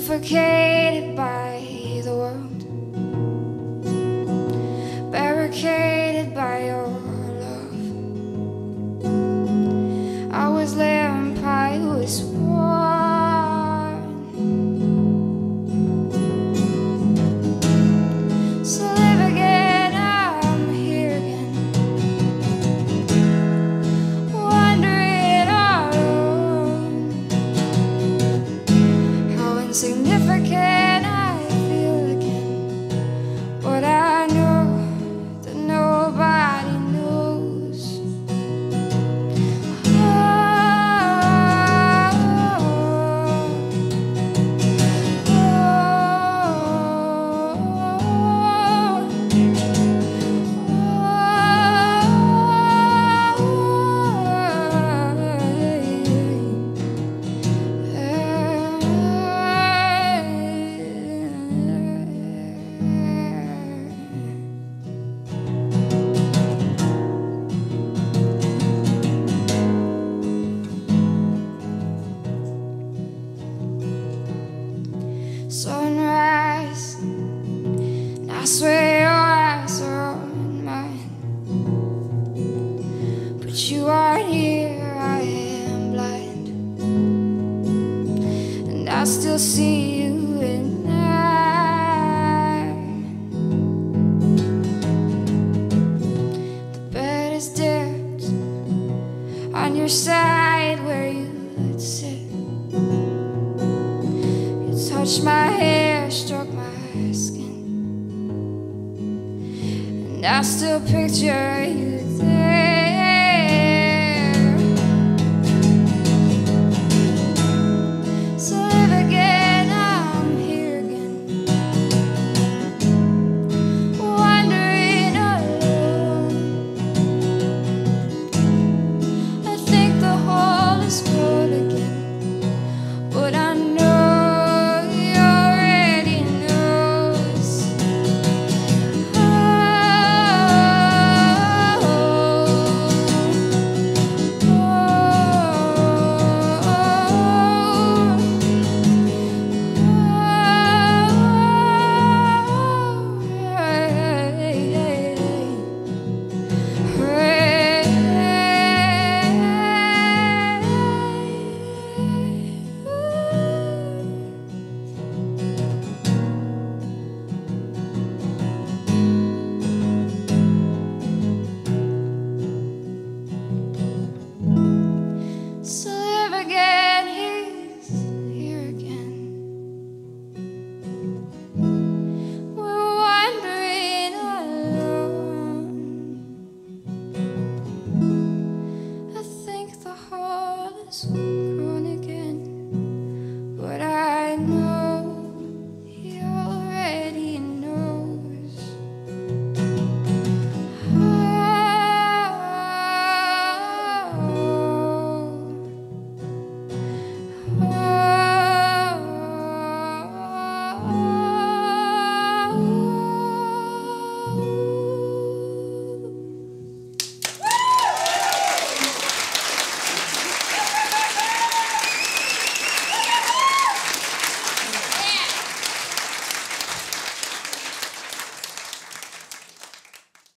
suffocated by the world, barricaded by your love. I was limp, I was worn. So live again, I'm here again, wandering alone. How insignificant I feel again, but I know that nobody knows. Sunrise, and I swear your eyes are on mine, but you aren't here, I am blind, and I still see you at night. The bed is dipped on your side where you would sit. Touched my hair, struck my skin, and I still picture you there. So live again, I'm here again, wandering alone. I think the hole is cold again, but I know us.